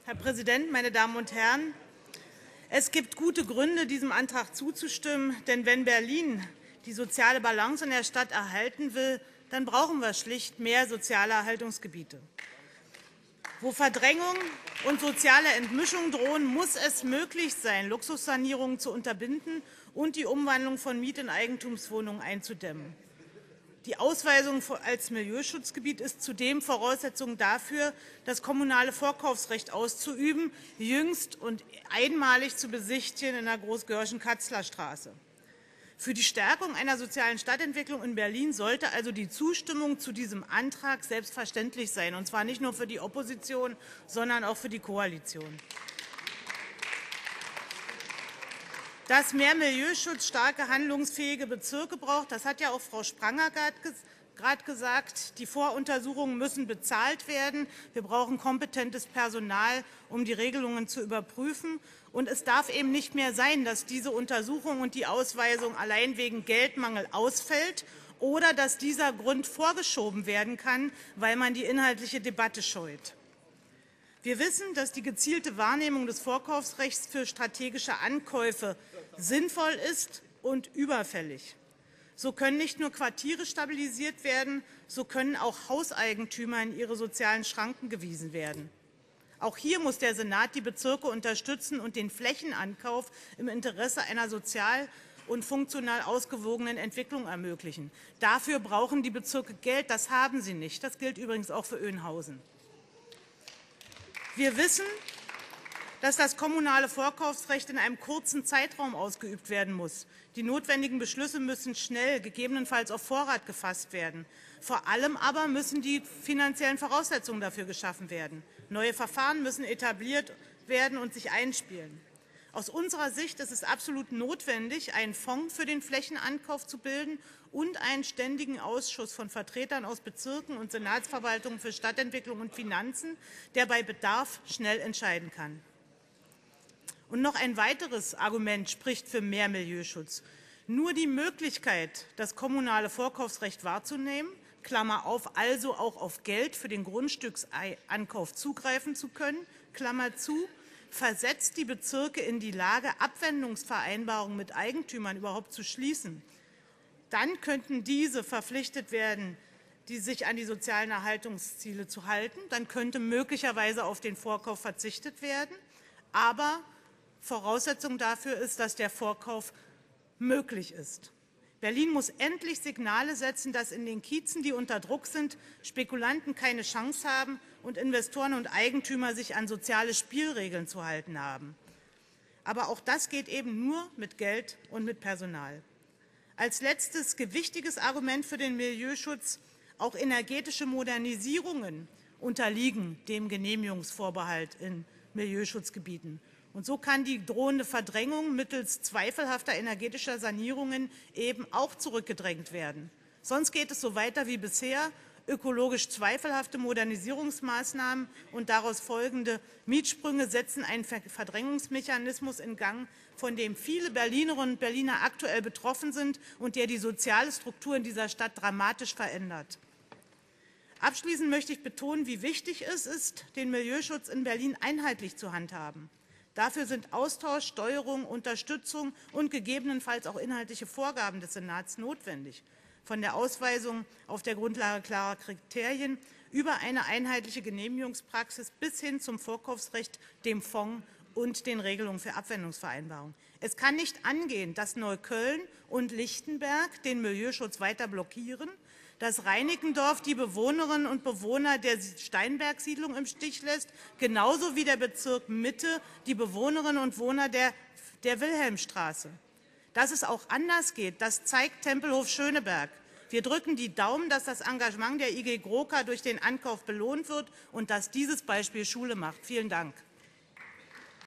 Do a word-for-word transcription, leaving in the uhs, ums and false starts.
Herr Präsident, meine Damen und Herren! Es gibt gute Gründe, diesem Antrag zuzustimmen. Denn wenn Berlin die soziale Balance in der Stadt erhalten will, dann brauchen wir schlicht mehr soziale Erhaltungsgebiete. Wo Verdrängung und soziale Entmischung drohen, muss es möglich sein, Luxussanierungen zu unterbinden und die Umwandlung von Miet- in Eigentumswohnungen einzudämmen. Die Ausweisung als Milieuschutzgebiet ist zudem Voraussetzung dafür, das kommunale Vorkaufsrecht auszuüben, jüngst und einmalig zu besichtigen in der Großgörschen-Katzler Straße. Für die Stärkung einer sozialen Stadtentwicklung in Berlin sollte also die Zustimmung zu diesem Antrag selbstverständlich sein, und zwar nicht nur für die Opposition, sondern auch für die Koalition. Dass mehr Milieuschutz starke, handlungsfähige Bezirke braucht, das hat ja auch Frau Spranger gerade gesagt. Die Voruntersuchungen müssen bezahlt werden. Wir brauchen kompetentes Personal, um die Regelungen zu überprüfen. Und es darf eben nicht mehr sein, dass diese Untersuchung und die Ausweisung allein wegen Geldmangel ausfällt oder dass dieser Grund vorgeschoben werden kann, weil man die inhaltliche Debatte scheut. Wir wissen, dass die gezielte Wahrnehmung des Vorkaufsrechts für strategische Ankäufe sinnvoll ist und überfällig. So können nicht nur Quartiere stabilisiert werden, so können auch Hauseigentümer in ihre sozialen Schranken gewiesen werden. Auch hier muss der Senat die Bezirke unterstützen und den Flächenankauf im Interesse einer sozial und funktional ausgewogenen Entwicklung ermöglichen. Dafür brauchen die Bezirke Geld, das haben sie nicht. Das gilt übrigens auch für Oeynhausen. Wir wissen, dass das kommunale Vorkaufsrecht in einem kurzen Zeitraum ausgeübt werden muss. Die notwendigen Beschlüsse müssen schnell, gegebenenfalls auf Vorrat gefasst werden. Vor allem aber müssen die finanziellen Voraussetzungen dafür geschaffen werden. Neue Verfahren müssen etabliert werden und sich einspielen. Aus unserer Sicht ist es absolut notwendig, einen Fonds für den Flächenankauf zu bilden und einen ständigen Ausschuss von Vertretern aus Bezirken und Senatsverwaltungen für Stadtentwicklung und Finanzen, der bei Bedarf schnell entscheiden kann. Und noch ein weiteres Argument spricht für mehr Milieuschutz. Nur die Möglichkeit, das kommunale Vorkaufsrecht wahrzunehmen, Klammer auf, also auch auf Geld für den Grundstücksankauf zugreifen zu können, Klammer zu, versetzt die Bezirke in die Lage, Abwendungsvereinbarungen mit Eigentümern überhaupt zu schließen. Dann könnten diese verpflichtet werden, die sich an die sozialen Erhaltungsziele zu halten. Dann könnte möglicherweise auf den Vorkauf verzichtet werden. Aber Voraussetzung dafür ist, dass der Vorkauf möglich ist. Berlin muss endlich Signale setzen, dass in den Kiezen, die unter Druck sind, Spekulanten keine Chance haben und Investoren und Eigentümer sich an soziale Spielregeln zu halten haben. Aber auch das geht eben nur mit Geld und mit Personal. Als letztes gewichtiges Argument für den Milieuschutz: Auch energetische Modernisierungen unterliegen dem Genehmigungsvorbehalt in Milieuschutzgebieten. Und so kann die drohende Verdrängung mittels zweifelhafter energetischer Sanierungen eben auch zurückgedrängt werden. Sonst geht es so weiter wie bisher. Ökologisch zweifelhafte Modernisierungsmaßnahmen und daraus folgende Mietsprünge setzen einen Verdrängungsmechanismus in Gang, von dem viele Berlinerinnen und Berliner aktuell betroffen sind und der die soziale Struktur in dieser Stadt dramatisch verändert. Abschließend möchte ich betonen, wie wichtig es ist, den Milieuschutz in Berlin einheitlich zu handhaben. Dafür sind Austausch, Steuerung, Unterstützung und gegebenenfalls auch inhaltliche Vorgaben des Senats notwendig. Von der Ausweisung auf der Grundlage klarer Kriterien über eine einheitliche Genehmigungspraxis bis hin zum Vorkaufsrecht, dem Fonds und den Regelungen für Abwendungsvereinbarungen. Es kann nicht angehen, dass Neukölln und Lichtenberg den Milieuschutz weiter blockieren, dass Reinickendorf die Bewohnerinnen und Bewohner der Steinberg-Siedlung im Stich lässt, genauso wie der Bezirk Mitte die Bewohnerinnen und Bewohner der, der Wilhelmstraße. Dass es auch anders geht, das zeigt Tempelhof-Schöneberg. Wir drücken die Daumen, dass das Engagement der I G GroKa durch den Ankauf belohnt wird und dass dieses Beispiel Schule macht. Vielen Dank.